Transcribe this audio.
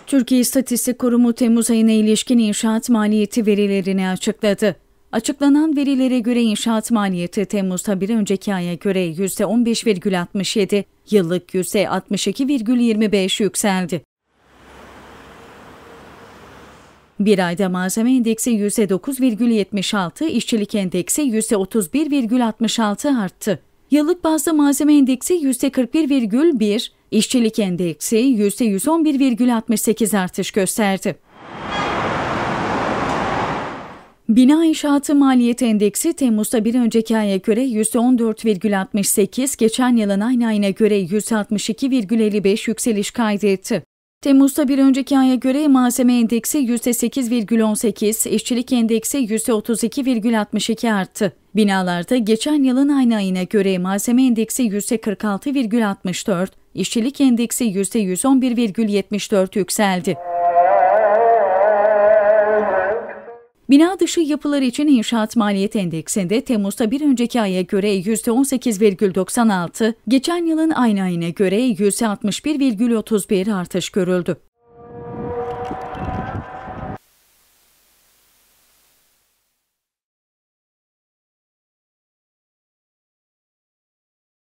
Türkiye İstatistik Kurumu Temmuz ayına ilişkin inşaat maliyeti verilerini açıkladı. Açıklanan verilere göre inşaat maliyeti Temmuz'da bir önceki aya göre %15,67, yıllık %62,25 yükseldi. Bir ayda malzeme endeksi %9,76, işçilik endeksi %31,66 arttı. Yıllık bazda malzeme endeksi %41,1, işçilik endeksi %111,68 artış gösterdi. Bina inşaatı maliyet endeksi Temmuz'da bir önceki aya göre %14,68, geçen yılın aynı ayına göre %62,55 yükseliş kaydetti. Temmuz'da bir önceki aya göre malzeme endeksi %8,18, işçilik endeksi %32,62 arttı. Binalarda geçen yılın aynı ayına göre malzeme endeksi %46,64, işçilik endeksi %111,74 yükseldi. Bina dışı yapılar için inşaat maliyet endeksinde Temmuz'da bir önceki aya göre %18,96, geçen yılın aynı ayına göre %61,31 artış görüldü.